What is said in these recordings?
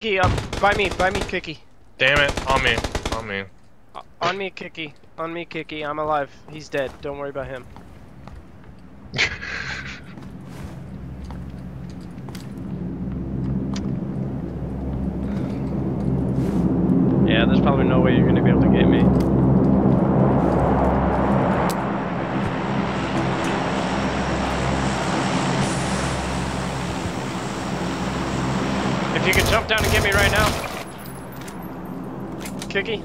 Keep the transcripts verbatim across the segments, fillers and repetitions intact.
Kicky, up by me, by me, Kicky. Damn it, on me, on me. Uh, on me, Kicky. On me, Kicky. I'm alive. He's dead. Don't worry about him. Yeah, there's probably no way you're gonna be able to get me. If you could jump down and get me right now. Kicky.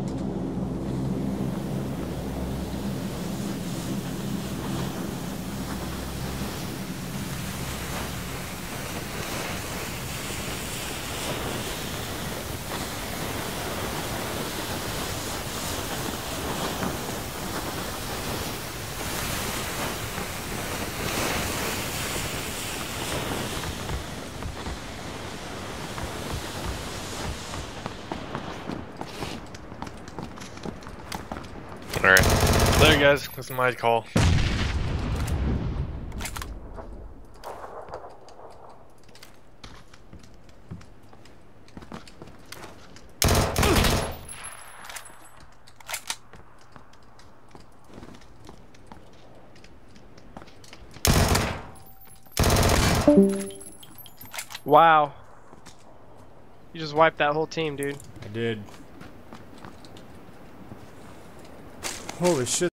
Alright. There, guys. That's my call. Wow. You just wiped that whole team, dude. I did. Holy shit.